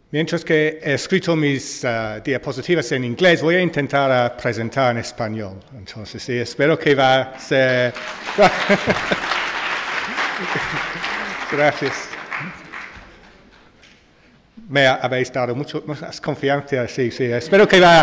Mientras que he escrito mis diapositivas en inglés, voy a intentar presentar en español. Entonces, sí, espero que va a ser... Gracias. Me habéis dado mucha confianza, sí. Espero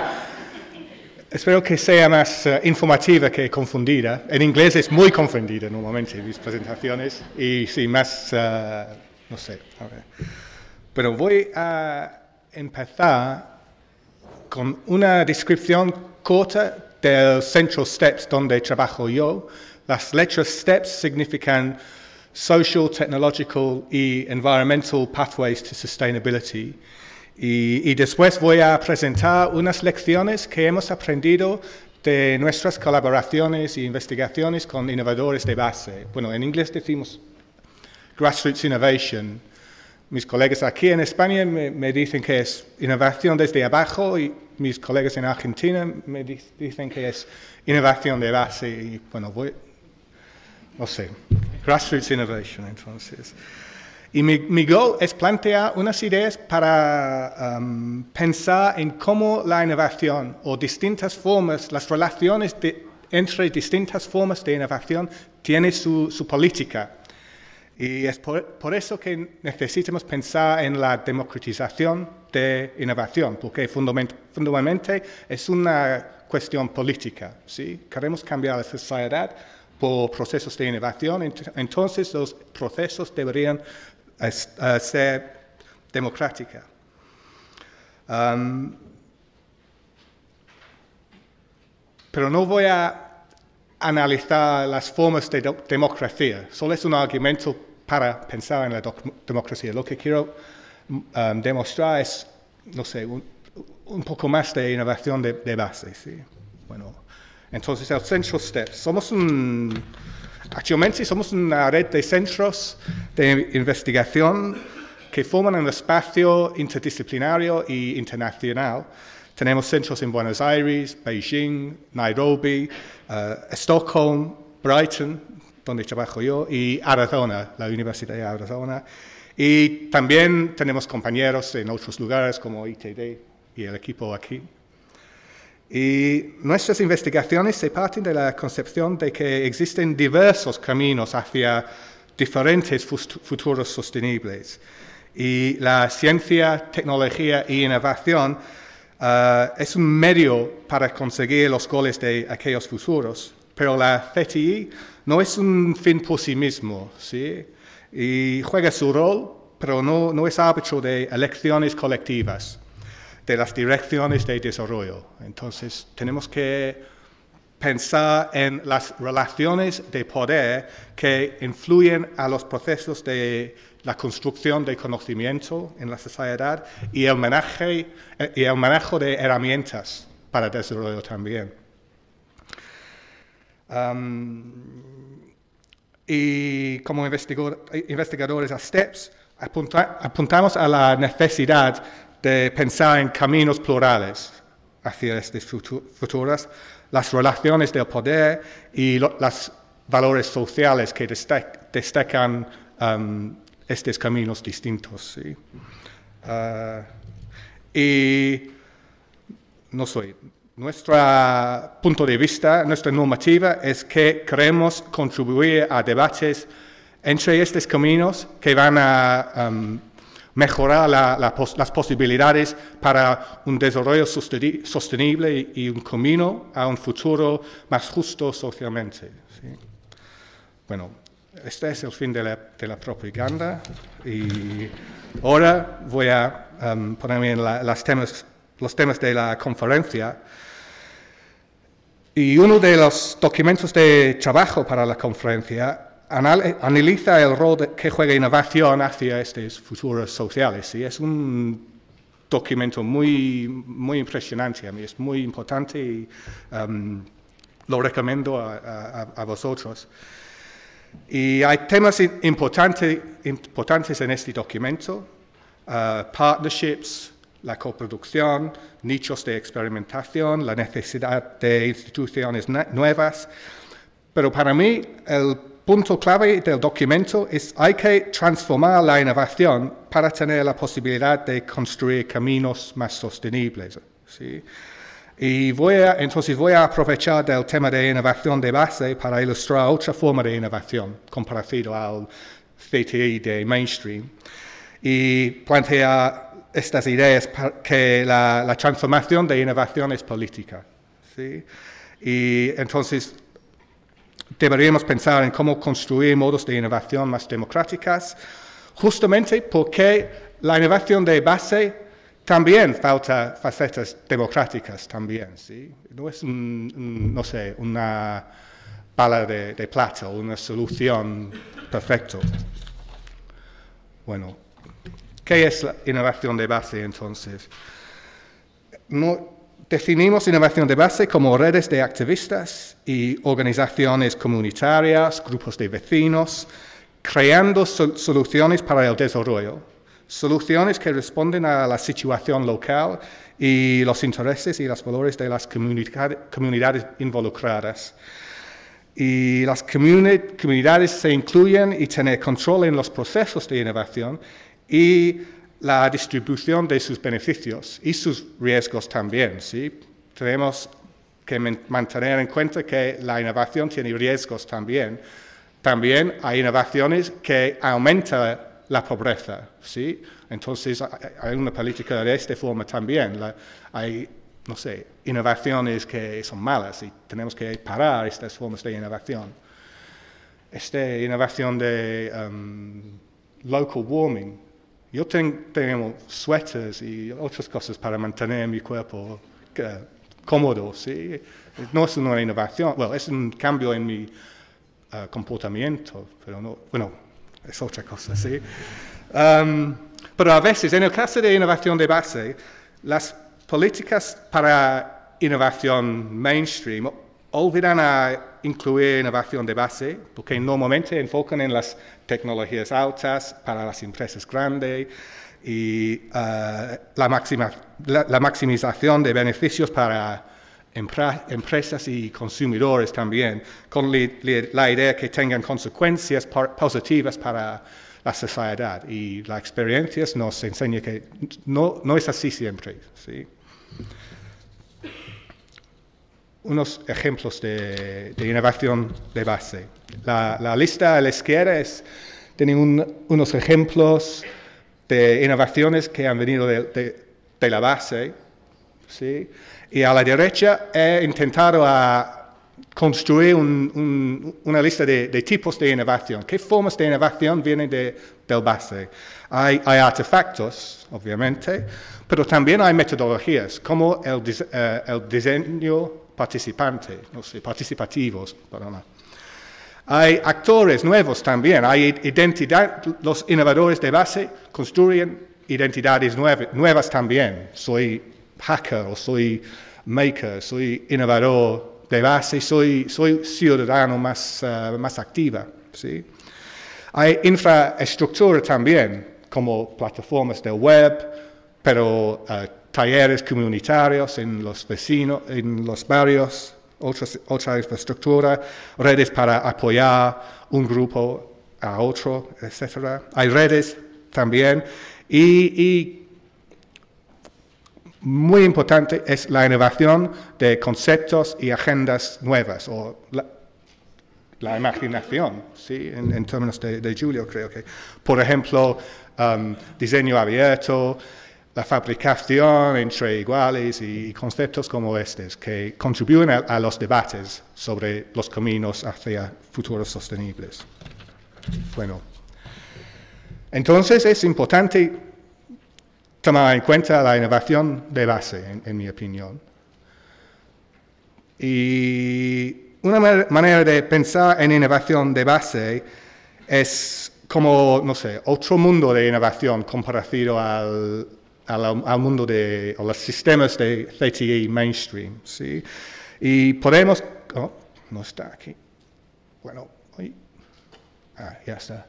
que sea más informativa que confundida. En inglés es muy confundida normalmente mis presentaciones y sí, más, no sé, a ver. Pero voy a empezar con una descripción corta del Central Steps donde trabajo yo. Las letras STEPS significan Social, Technological y Environmental Pathways to Sustainability. Y después voy a presentar unas lecciones que hemos aprendido de nuestras colaboraciones e investigaciones con innovadores de base. Bueno, en inglés decimos Grassroots Innovation. Mis colegas aquí en España me dicen que es innovación desde abajo y mis colegas en Argentina me dicen que es innovación de base. Y bueno, no sé, Grassroots Innovation, entonces. Y mi goal es plantear unas ideas para pensar en cómo la innovación o distintas formas, las relaciones entre distintas formas de innovación tiene su política. Y es por eso que necesitamos pensar en la democratización de innovación, porque fundamentalmente es una cuestión política, ¿sí? Queremos cambiar la sociedad por procesos de innovación, entonces los procesos deberían ser democráticos. Pero no voy a analizar las formas de democracia, solo es un argumento para pensar en la democracia. Lo que quiero demostrar es, no sé, un poco más de innovación de base, ¿sí? Bueno, entonces el Central Steps, actualmente somos una red de centros de investigación que forman un espacio interdisciplinario e internacional. Tenemos centros en Buenos Aires, Beijing, Nairobi, Stockholm, Brighton, donde trabajo yo, y Arizona, la Universidad de Arizona. Y también tenemos compañeros en otros lugares como ITD y el equipo aquí. Y nuestras investigaciones se parten de la concepción de que existen diversos caminos hacia diferentes futuros sostenibles. Y la ciencia, tecnología e innovación es un medio para conseguir los goles de aquellos futuros, pero la CTI no es un fin por sí mismo, ¿sí? Y juega su rol, pero no es árbitro de elecciones colectivas, de las direcciones de desarrollo. Entonces, tenemos que pensar en las relaciones de poder que influyen a los procesos de la construcción de conocimiento en la sociedad y el manejo de herramientas para desarrollo también. Y como investigadores a STEPS, apuntamos a la necesidad de pensar en caminos plurales hacia estas futuras, las relaciones del poder y los valores sociales que destacan estos caminos distintos. ¿Sí? Y nuestro punto de vista, nuestra normativa es que queremos contribuir a debates entre estos caminos que van a mejorar las posibilidades para un desarrollo sostenible y un camino a un futuro más justo socialmente. ¿Sí? Bueno, este es el fin de la propaganda y ahora voy a ponerme en los temas de la conferencia. Y uno de los documentos de trabajo para la conferencia analiza el rol que juega innovación hacia estos futuros sociales. ¿Sí? Es un documento muy impresionante a mí, es muy importante y lo recomiendo a vosotros. Y hay temas importantes en este documento, partnerships, la coproducción, nichos de experimentación, la necesidad de instituciones nuevas. Pero para mí el punto clave del documento es hay que transformar la innovación para tener la posibilidad de construir caminos más sostenibles, ¿sí? Y entonces voy a aprovechar del tema de innovación de base para ilustrar otra forma de innovación comparado al CTI de mainstream y plantear estas ideas que la transformación de innovación es política, ¿sí? Y entonces deberíamos pensar en cómo construir modos de innovación más democráticas, justamente porque la innovación de base también falta facetas democráticas también, ¿sí? No es no sé, una bala de plata o una solución perfecta. Bueno, ¿qué es la innovación de base entonces? Definimos innovación de base como redes de activistas y organizaciones comunitarias, grupos de vecinos, creando soluciones para el desarrollo, soluciones que responden a la situación local y los intereses y los valores de las comunidades involucradas. Y las comunidades se incluyen y tienen control en los procesos de innovación y la distribución de sus beneficios y sus riesgos también, ¿sí? Tenemos que mantener en cuenta que la innovación tiene riesgos también. También hay innovaciones que aumentan la pobreza, ¿sí? Entonces hay una política de esta forma también. Hay, no sé, innovaciones que son malas y tenemos que parar estas formas de innovación. Esta innovación de local warming. Yo tengo suéteres y otras cosas para mantener mi cuerpo cómodo, ¿sí? No es una innovación, bueno, es un cambio en mi comportamiento, pero no, bueno, es otra cosa, ¿sí? Pero a veces, en el caso de innovación de base, las políticas para innovación mainstream olvidan a incluir innovación de base, porque normalmente enfocan en las tecnologías altas para las empresas grandes y la maximización de beneficios para empresas y consumidores también, con la idea que tengan consecuencias positivas para la sociedad. Y la experiencia nos enseña que no es así siempre, ¿sí? Unos ejemplos de innovación de base. La lista a la izquierda tiene unos ejemplos de innovaciones que han venido de la base, ¿sí? Y a la derecha he intentado construir una lista de tipos de innovación. ¿Qué formas de innovación vienen del base? Hay artefactos, obviamente, pero también hay metodologías, como el diseño participativos, perdona. Hay actores nuevos también, hay identidad, los innovadores de base construyen identidades nuevas también. Soy hacker o soy maker, soy innovador de base, soy ciudadano más activa, ¿sí? Hay infraestructura también, como plataformas de web, pero talleres comunitarios en los barrios, otra infraestructura, redes para apoyar un grupo a otro, etc. Hay redes también y muy importante es la innovación de conceptos y agendas nuevas, o la imaginación, ¿sí? En términos de Julio, creo que. Por ejemplo, diseño abierto, la fabricación entre iguales y conceptos como estos que contribuyen a los debates sobre los caminos hacia futuros sostenibles. Bueno, entonces es importante tomar en cuenta la innovación de base, en mi opinión. Y una manera de pensar en innovación de base es como, no sé, otro mundo de innovación comparado al mundo a los sistemas de CTI mainstream, ¿sí? Y podemos... Oh, no está aquí. Bueno, ya está.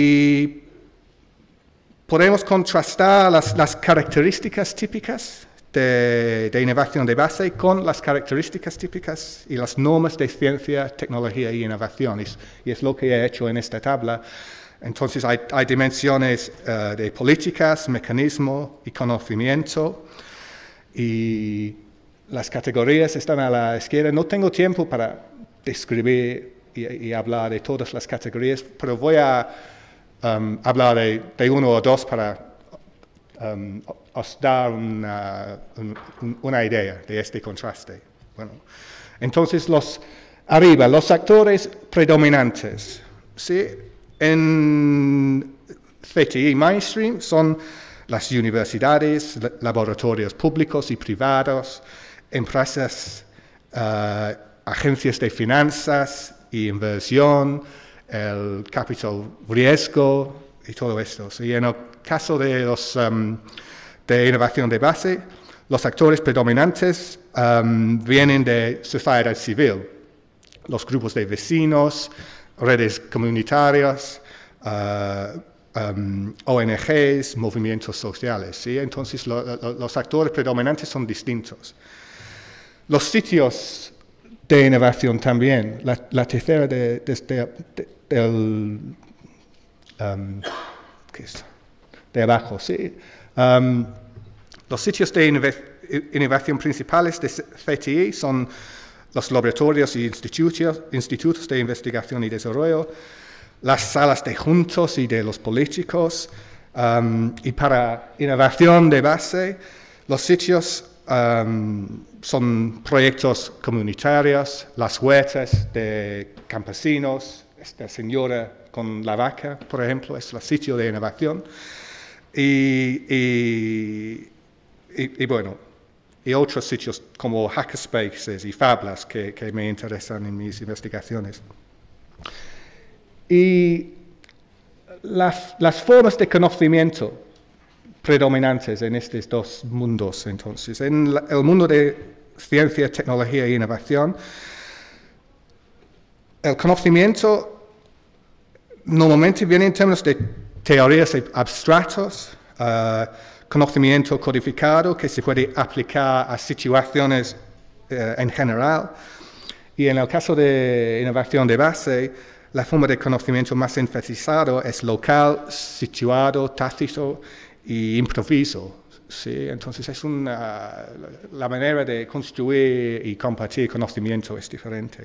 Y podemos contrastar las características típicas de innovación de base con las características típicas y las normas de ciencia, tecnología y innovación. Y es lo que he hecho en esta tabla. Entonces hay dimensiones de políticas, mecanismo y conocimiento. Y las categorías están a la izquierda. No tengo tiempo para describir y hablar de todas las categorías, pero voy a hablar de uno o dos para os dar una idea de este contraste. Bueno, entonces, arriba, los actores predominantes. ¿Sí? En CTI Mainstream son las universidades, laboratorios públicos y privados, empresas, agencias de finanzas y inversión, el capital riesgo y todo esto. ¿Sí? En el caso de de innovación de base, los actores predominantes vienen de sociedad civil, los grupos de vecinos, redes comunitarias, ONGs, movimientos sociales. ¿Sí? Entonces, los actores predominantes son distintos. Los sitios de innovación también, la tercera de abajo, ¿sí? Los sitios de innovación principales de CTI son los laboratorios y institutos de investigación y desarrollo, las salas de juntos y de los políticos, y para innovación de base, los sitios son proyectos comunitarios, las huertas de campesinos, esta señora con la vaca, por ejemplo, es el sitio de innovación. Y bueno, y otros sitios como hackerspaces y Fab Labs que me interesan en mis investigaciones. Y las formas de conocimiento predominantes en estos dos mundos, entonces, en el mundo de ciencia, tecnología e innovación, el conocimiento normalmente viene en términos de teorías abstractas, conocimiento codificado que se puede aplicar a situaciones en general. Y en el caso de innovación de base, la forma de conocimiento más enfatizado es local, situado, tácito y improviso. ¿Sí? Entonces, la manera de construir y compartir conocimiento es diferente.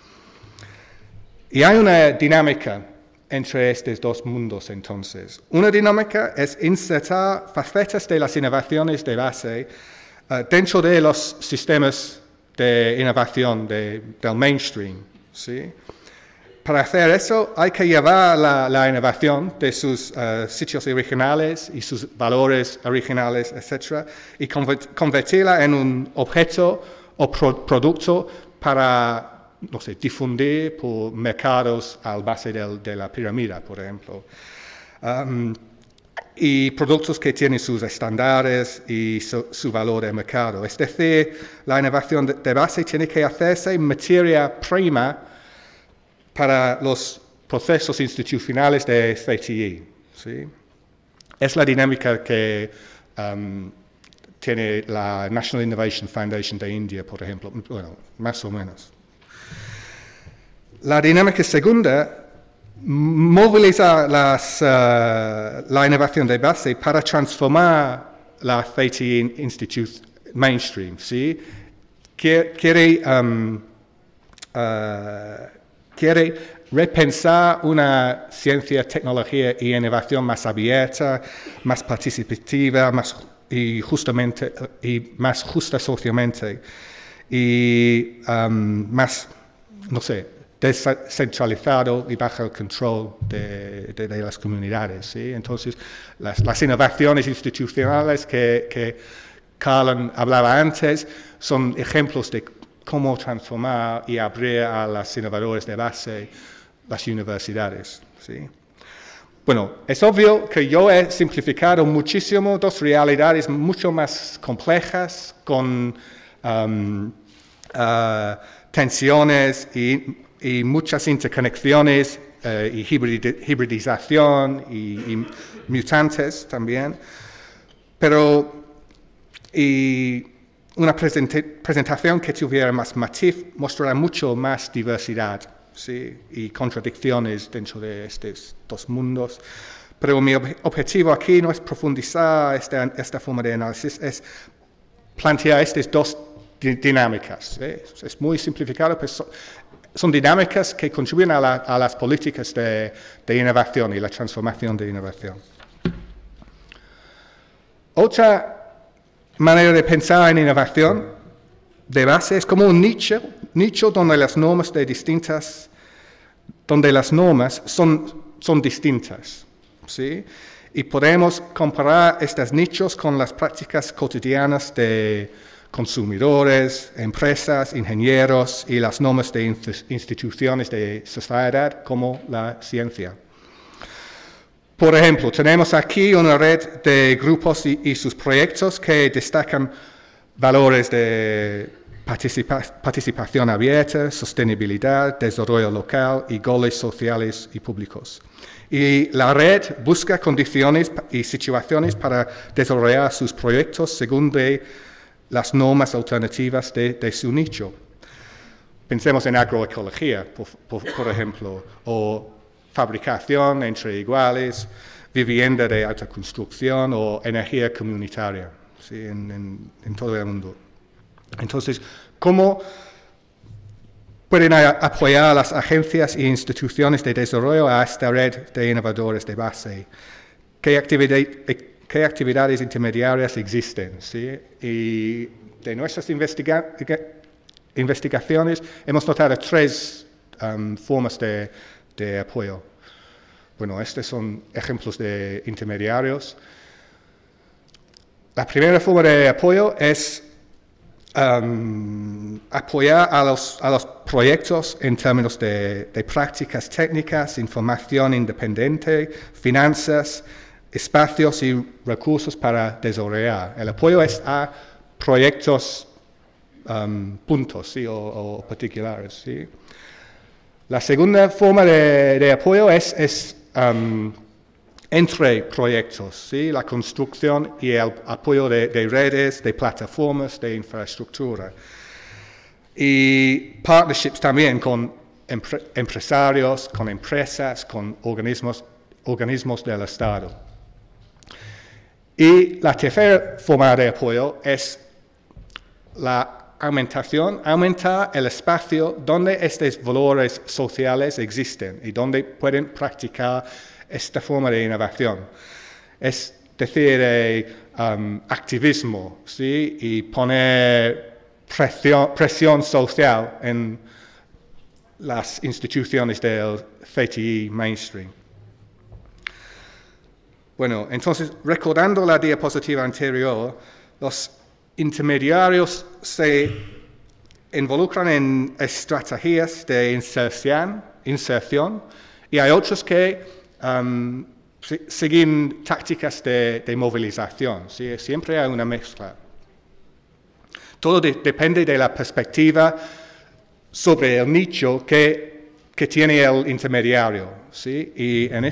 Y hay una dinámica entre estos dos mundos, entonces. Una dinámica es insertar facetas de las innovaciones de base dentro de los sistemas de innovación del mainstream. ¿Sí? Para hacer eso hay que llevar la innovación de sus sitios originales y sus valores originales, etc., y convertirla en un objeto o producto para, no sé, difundir por mercados al base de la pirámide, por ejemplo. Y productos que tienen sus estándares y su valor de mercado. Es decir, la innovación de base tiene que hacerse materia prima para los procesos institucionales de CTI. ¿Sí? Es la dinámica que tiene la National Innovation Foundation de India, por ejemplo, bueno, más o menos. La dinámica segunda moviliza la innovación de base para transformar la CTI Institute mainstream. ¿Sí? Quiere repensar una ciencia, tecnología y innovación más abierta, más participativa, y más justa socialmente, y más, no sé, descentralizado y bajo el control de las comunidades. ¿Sí? Entonces, las innovaciones institucionales que Carlen hablaba antes son ejemplos de cómo transformar y abrir a los innovadores de base las universidades. ¿Sí? Bueno, es obvio que yo he simplificado muchísimo dos realidades mucho más complejas, con tensiones y muchas interconexiones y hibridización y mutantes también. Pero Y una presentación que tuviera más matiz mostrará mucho más diversidad, ¿sí? Y contradicciones dentro de estos dos mundos. Pero mi objetivo aquí no es profundizar esta forma de análisis, es plantear estas dos dinámicas. Es muy simplificado, pero son dinámicas que contribuyen a las políticas de innovación y la transformación de innovación. Otra manera de pensar en innovación de base es como un nicho donde las normas son distintas, ¿sí? Y podemos comparar estos nichos con las prácticas cotidianas de consumidores, empresas, ingenieros y las normas de instituciones de sociedad como la ciencia. Por ejemplo, tenemos aquí una red de grupos y sus proyectos que destacan valores de participación abierta, sostenibilidad, desarrollo local y goles sociales y públicos. Y la red busca condiciones y situaciones para desarrollar sus proyectos según las normas alternativas de su nicho. Pensemos en agroecología, por ejemplo, o fabricación entre iguales, vivienda de alta construcción o energía comunitaria, ¿sí? en todo el mundo. Entonces, ¿cómo pueden apoyar a las agencias e instituciones de desarrollo a esta red de innovadores de base? ¿Qué actividades intermediarias existen? ¿Sí? Y de nuestras investigaciones hemos notado tres formas de apoyo. Bueno, estos son ejemplos de intermediarios. La primera forma de apoyo es apoyar a los proyectos en términos de prácticas técnicas, información independiente, finanzas, espacios y recursos para desarrollar. El apoyo es a proyectos puntos, ¿sí? o particulares. ¿Sí? La segunda forma de apoyo es entre proyectos, ¿sí? La construcción y el apoyo de redes, de plataformas, de infraestructura. Y partnerships también con empresarios, con empresas, con organismos del Estado. Y la tercera forma de apoyo es aumentar el espacio donde estos valores sociales existen y donde pueden practicar esta forma de innovación. Es decir, activismo, ¿sí? Y poner presión social en las instituciones del CTI mainstream. Bueno, entonces, recordando la diapositiva anterior, los intermediarios se involucran en estrategias de inserción y hay otros que siguen tácticas de movilización. ¿Sí? Siempre hay una mezcla. Todo depende de la perspectiva sobre el nicho que tiene el intermediario. ¿Sí? Y en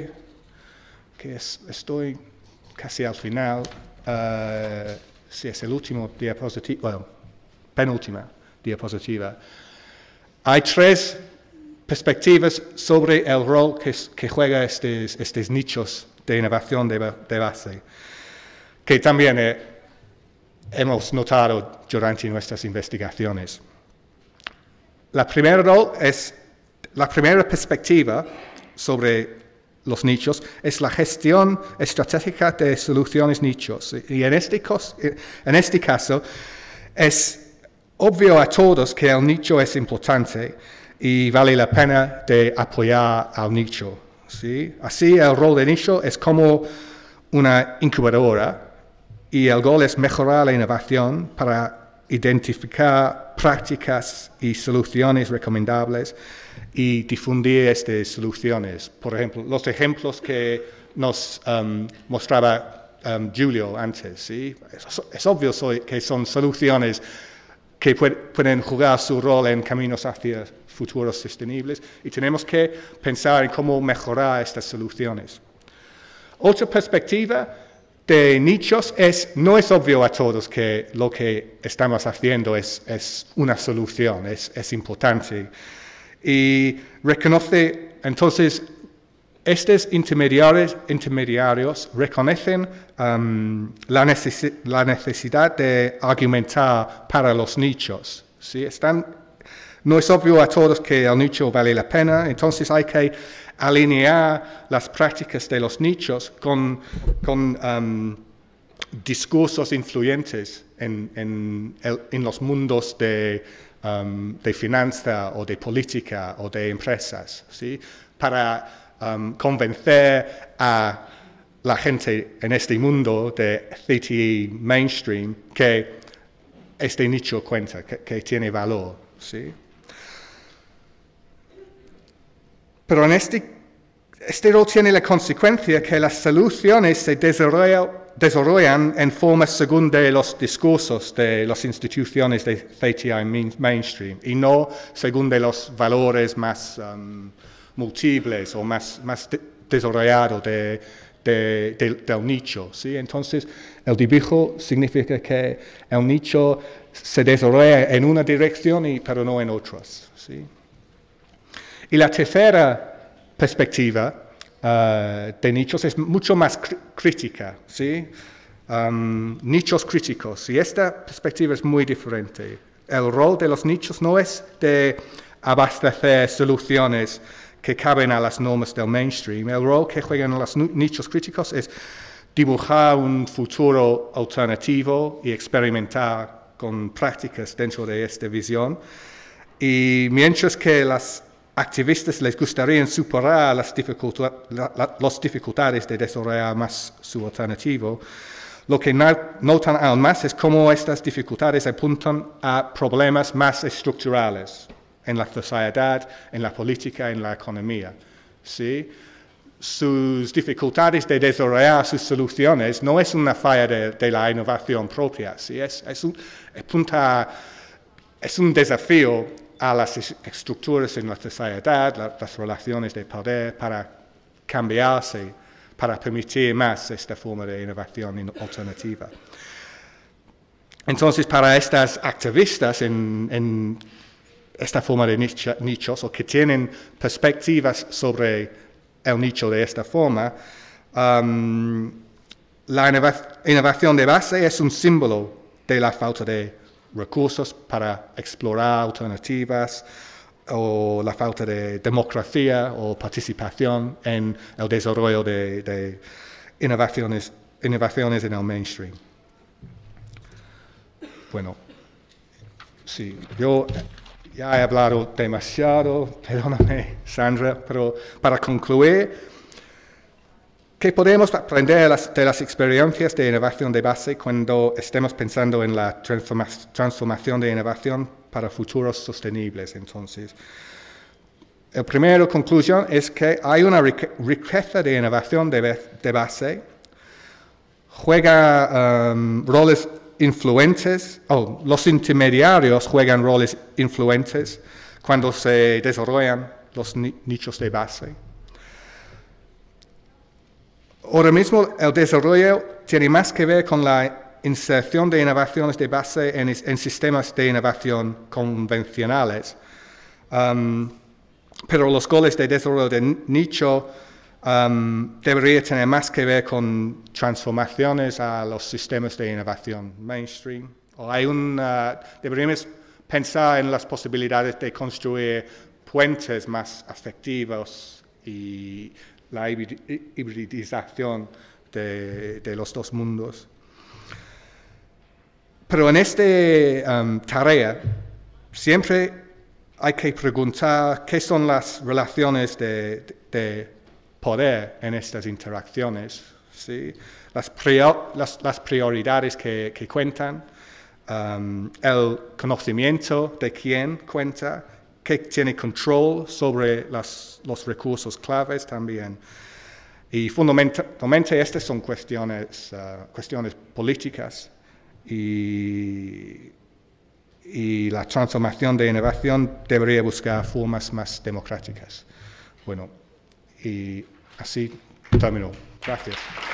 estoy casi al final, si es el último diapositiva, bueno, penúltima diapositiva, hay tres perspectivas sobre el rol que juegan estos nichos de innovación de base, que también hemos notado durante nuestras investigaciones. La primera perspectiva sobre los nichos es la gestión estratégica de soluciones nichos. Y en este caso es obvio a todos que el nicho es importante y vale la pena de apoyar al nicho. ¿Sí? Así el rol de nicho es como una incubadora y el goal es mejorar la innovación para identificar prácticas y soluciones recomendables y difundir estas soluciones. Por ejemplo, los ejemplos que nos mostraba Julio antes. ¿Sí? Es obvio que son soluciones que pueden jugar su rol en caminos hacia futuros sostenibles y tenemos que pensar en cómo mejorar estas soluciones. Otra perspectiva de nichos no es obvio a todos que lo que estamos haciendo es una solución, es importante. Y reconoce, entonces, estos intermediarios reconocen la necesidad de argumentar para los nichos. ¿Sí? No es obvio a todos que el nicho vale la pena, entonces hay que alinear las prácticas de los nichos con discursos influyentes en los mundos de finanza o de política o de empresas, ¿sí? Para convencer a la gente en este mundo de CTE mainstream que este nicho cuenta, que tiene valor, ¿sí? Pero en este rol tiene la consecuencia que las soluciones se desarrollan en formas según de los discursos de las instituciones de CTI mainstream y no según de los valores más múltiples o más desarrollados del nicho, ¿sí? Entonces, el dibujo significa que el nicho se desarrolla en una dirección pero no en otras, ¿sí? Y la tercera perspectiva de nichos es mucho más crítica, ¿sí? Nichos críticos, y esta perspectiva es muy diferente. El rol de los nichos no es de abastecer soluciones que caben a las normas del mainstream. El rol que juegan los nichos críticos es dibujar un futuro alternativo y experimentar con prácticas dentro de esta visión. Y mientras que las activistas les gustaría superar las dificultades de desarrollar más su alternativo, lo que notan aún más es cómo estas dificultades apuntan a problemas más estructurales en la sociedad, en la política, en la economía, ¿sí? Sus dificultades de desarrollar sus soluciones no es una falla de la innovación propia, ¿sí? Es un desafío a las estructuras en la sociedad, las relaciones de poder para cambiarse, para permitir más esta forma de innovación alternativa. Entonces, para estas activistas en esta forma de nichos o que tienen perspectivas sobre el nicho de esta forma, la innovación de base es un símbolo de la falta de recursos para explorar alternativas o la falta de democracia o participación en el desarrollo de innovaciones en el mainstream. Bueno, sí, yo ya he hablado demasiado, perdóname, Sandra, pero para concluir, ¿qué podemos aprender de las experiencias de innovación de base cuando estemos pensando en la transformación de innovación para futuros sostenibles? Entonces, la primera conclusión es que hay una riqueza de innovación de base, juega roles influentes, los intermediarios juegan roles influentes cuando se desarrollan los nichos de base. Ahora mismo el desarrollo tiene más que ver con la inserción de innovaciones de base en sistemas de innovación convencionales, pero los goles de desarrollo de nicho debería tener más que ver con transformaciones a los sistemas de innovación mainstream. Deberíamos pensar en las posibilidades de construir puentes más afectivos y la hibridización de los dos mundos. Pero en esta tarea siempre hay que preguntar qué son las relaciones de poder en estas interacciones, ¿sí? Las prioridades que cuentan, el conocimiento de quién cuenta, que tiene control sobre los recursos claves también. Y fundamentalmente estas son cuestiones políticas y la transformación de innovación debería buscar formas más democráticas. Bueno, y así termino. Gracias.